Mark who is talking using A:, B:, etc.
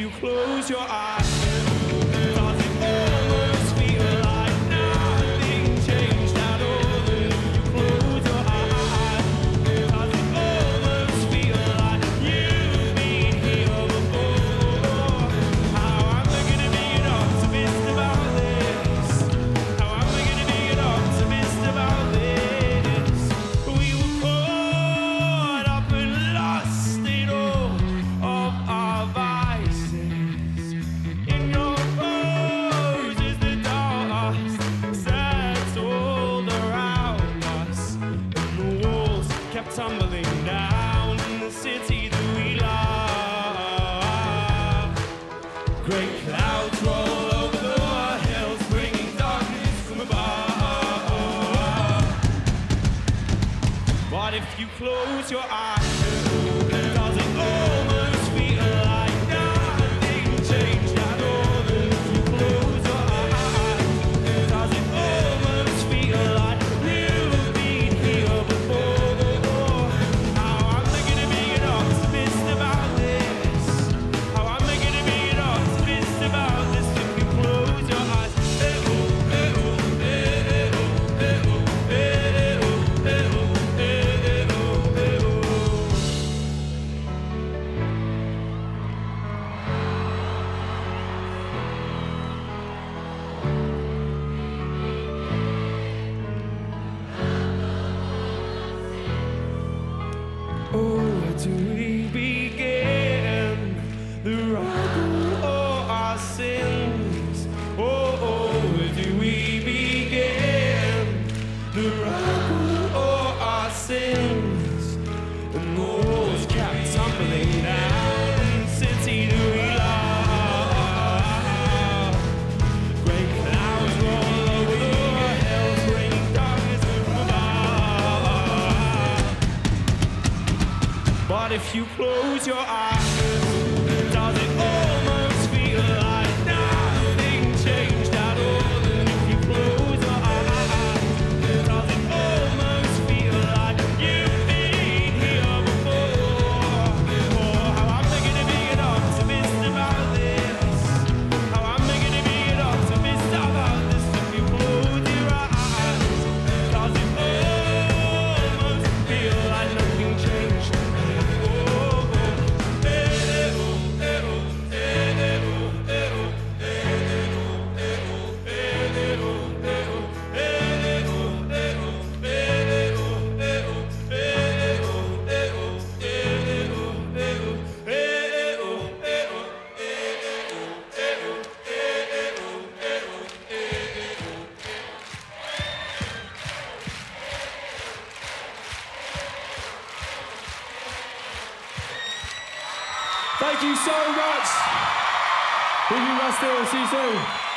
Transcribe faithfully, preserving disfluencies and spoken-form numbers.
A: you close your eyes, does it almost feel like nothing changed at all? If you close your eyes, does it almost feel like you've been here before? How am I gonna be an optimist about this? How am I gonna be an optimist about this? We were caught up and lost in all of our vices. In your poses, the dust settled around us, and the walls kept tumbling down in the city that we love. Great clouds roll over the hills, bringing darkness from above. But if you close your eyes, does it almost feel like nothing changed at all? And if you close your eyes, does it almost feel like you've been here before? How am I gonna be an optimist about this? How am I gonna be an optimist about this if you close your eyes? Oh, where do we begin? The rubble or our sins? Oh, oh, where do we begin? The rubble or our sins? And the walls kept tumbling down in the city that we love. Great clouds roll over the hills, bringing darkness from above. But if you close your eyes, does it almost feel like nothing changed at all? And if you close your eyes, does it almost feel like you've been here before? Oh, how am I gonna be an optimist about this? How am I gonna be an optimist about this if you close your eyes? Does it almost feel like nothing changed? Thank you so much. Thank you, Bastille. See you soon.